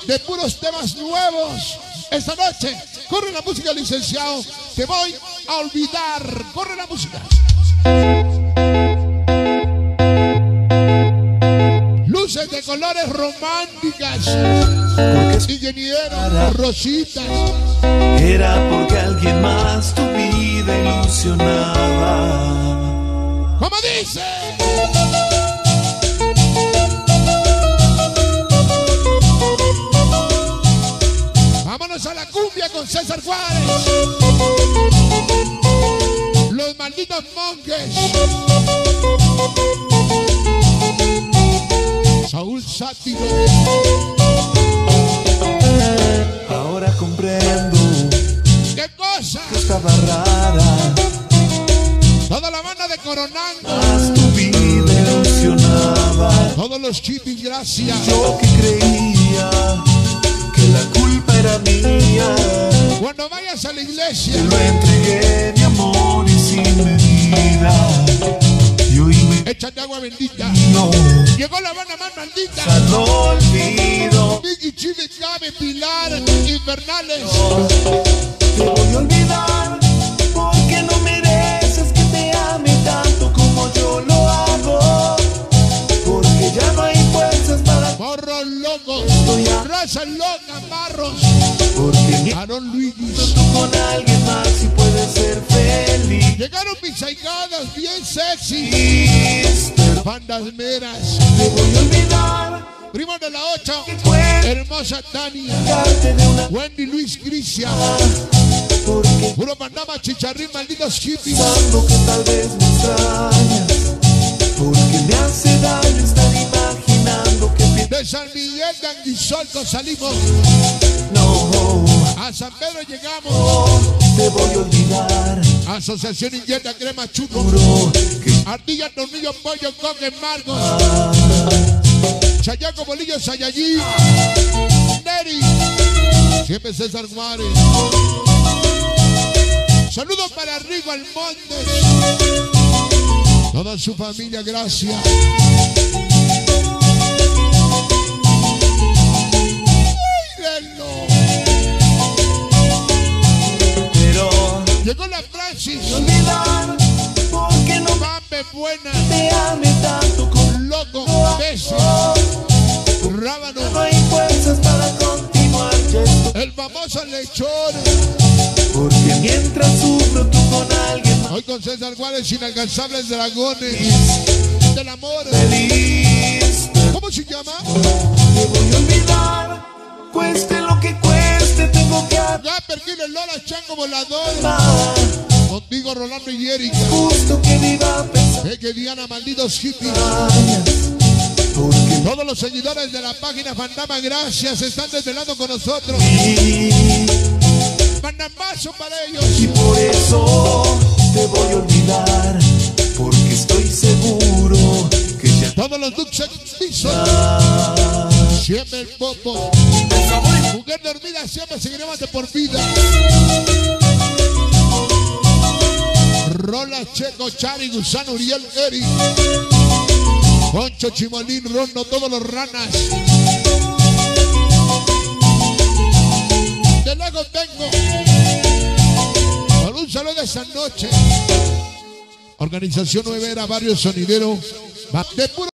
de puros temas nuevos. Esta noche, corre la música, licenciado. Te voy a olvidar. Corre la música. Luces de colores románticas. Ingeniero, rositas. Era porque alguien más tu vida ilusionaba. ¿Cómo dice? Vámonos a la cumbia con César Juárez. Los malditos monjes. Saúl Sátiro. Ahora comprendo. ¿Qué cosa? Que estaba rara. Toda la banda de Coronando. Más tu vida ilusionaba. Todos los chipis, gracias. Yo que creía que la culpa era mía. Cuando vayas a la iglesia, Te lo entregué, mi amor, y sin medida. Y hoy me échate agua bendita. no. Llegó la banda más maldita. No olvido. Vicky, Chive, Cabe, Pilar, Infernales. Te voy a olvidar porque no mereces que te ame tanto como yo lo hago. Porque ya no hay fuerzas para Morros locos, raza loca, marros. porque Aaron Luigi. tú con alguien más y puedes ser feliz. Llegaron mis ahijadas bien sexy. Pero Fantasmeras. te voy a olvidar. Primos de la 8. Que puedes Hermosa Tania. darte de una Wendy Luis Cristian. porque Puro Panama, Chicharrín, malditos hippies. pensando que tal vez me extrañas. Porque me hace daño estar imaginando que De San Miguel de Anguizolco salimos. no. A San Pedro llegamos. Te voy a olvidar. Asociación Inyecta Crema Chuco. Juro que Ardilla, tornillo, pollo, coque, margos. Chayaco, bolillo, sayayí. Neri. Siempre César Juárez. Saludos para Rigo Almontes. Toda su familia, gracias. Mírenlo. pero Llegó la Francis. olvidar porque no Mame buena. te ame tanto como Loco. Beso. Rábano. no hay fuerzas para continuar ya estoy. El famoso lechón. Porque mientras sufro tú con alguien más Hoy con César Juárez, Inalcanzables Dragones del Amor. feliz. ¿Cómo se llama? Te voy a olvidar. Cueste lo que cueste, tengo que Ya Perquiles, Lola, Chango Volador. amar. Contigo Rolando y Erika. Justo que viva pensar. Que Diana, malditos hippies. Porque Todos los seguidores de la página Fantasma, gracias. Están desvelando con nosotros. Mandamazo para ellos. y por eso te voy a olvidar. Porque estoy seguro que ya Todos los Duxes pisos. Siempre el popo. Mujer dormida, siempre seguiremos de por vida. Rola, Checo, Chari, Gusano, Uriel, Eri. Poncho, Chimolín, Rondo, todos los ranas. De lejos vengo. Con un saludo de esa noche. Organización Nuevera, Barrio Sonidero. De puro